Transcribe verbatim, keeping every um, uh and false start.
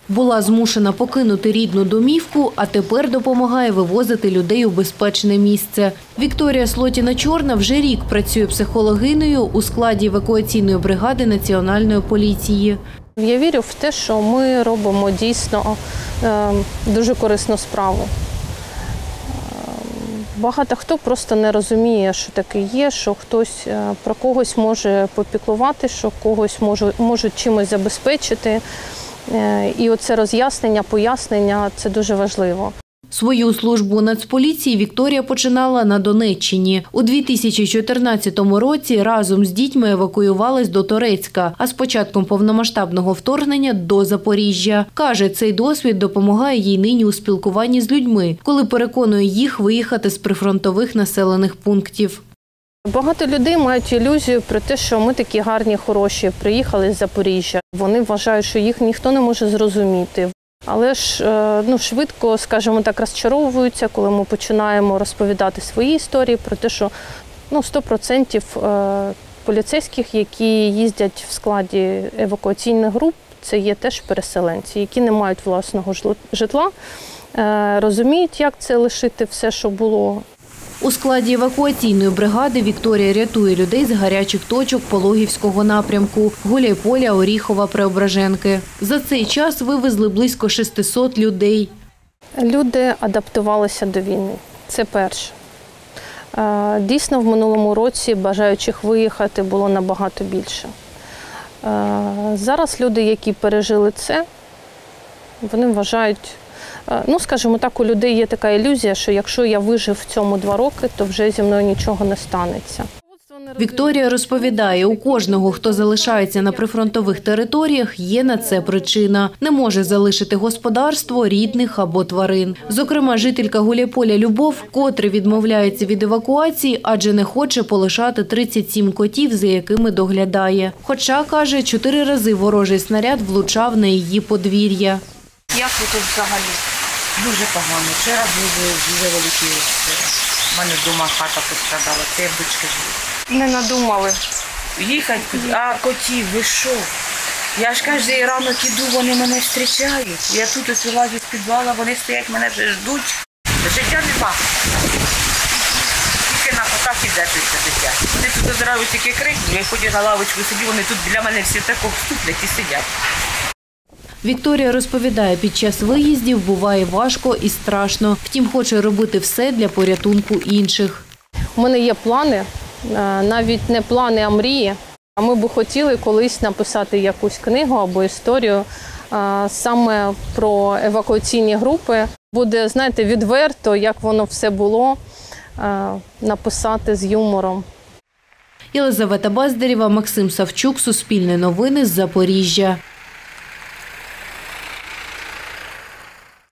Була змушена покинути рідну домівку, а тепер допомагає вивозити людей у безпечне місце. Вікторія Слотіна-Чорна вже рік працює психологинею у складі евакуаційної бригади Національної поліції. Я вірю в те, що ми робимо дійсно дуже корисну справу. Багато хто просто не розуміє, що таке є, що хтось про когось може попіклувати, що когось можуть, можуть чимось забезпечити. І оце роз'яснення, пояснення – це дуже важливо. Свою службу у Нацполіції Вікторія починала на Донеччині. У дві тисячі чотирнадцятому році разом з дітьми евакуювалась до Торецька, а з початком повномасштабного вторгнення – до Запоріжжя. Каже, цей досвід допомагає їй нині у спілкуванні з людьми, коли переконує їх виїхати з прифронтових населених пунктів. Багато людей мають ілюзію про те, що ми такі гарні, хороші, приїхали з Запоріжжя. Вони вважають, що їх ніхто не може зрозуміти. Але ж ну, швидко, скажімо так, розчаровуються, коли ми починаємо розповідати свої історії про те, що ну, сто відсотків поліцейських, які їздять в складі евакуаційних груп, це є теж переселенці, які не мають власного житла, розуміють, як це лишити все, що було. У складі евакуаційної бригади Вікторія рятує людей з гарячих точок Пологівського напрямку – Гуляйполя, Оріхова, Преображенки. За цей час вивезли близько шестисот людей. Люди адаптувалися до війни. Це перше. Дійсно, в минулому році бажаючих виїхати було набагато більше. Зараз люди, які пережили це, вони вважають, ну, скажімо так, у людей є така ілюзія, що якщо я вижив в цьому два роки, то вже зі мною нічого не станеться. Вікторія розповідає, у кожного, хто залишається на прифронтових територіях, є на це причина. Не може залишити господарство, рідних або тварин. Зокрема, жителька Гуляйполя Любов, котре відмовляється від евакуації, адже не хоче полишати тридцять сім котів, за якими доглядає. Хоча, каже, чотири рази ворожий снаряд влучав на її подвір'я. Як ви тут взагалі? Дуже погано. Вчора були дуже великі обстріли. У мене вдома хата пострадала, це як дочки живуть. Не надумали. Їхати, а котів, ви що? Я ж кожен ранок іду, вони мене зустрічають. Я тут ось вилазю з підвала, вони стоять, мене вже ждуть. Життя нема. Тільки на котах і держиться життя. Вони тут одразу тільки крикнуть, я ходю на лавочку сидю, вони тут біля мене всі так обступлять і сидять. Вікторія розповідає, під час виїздів буває важко і страшно. Втім, хоче робити все для порятунку інших. У мене є плани, навіть не плани, а мрії. Ми б хотіли колись написати якусь книгу або історію саме про евакуаційні групи. Буде, знаєте, відверто, як воно все було, написати з юмором. Єлизавета Баздарєва, Максим Савчук, Суспільне новини з Запоріжжя.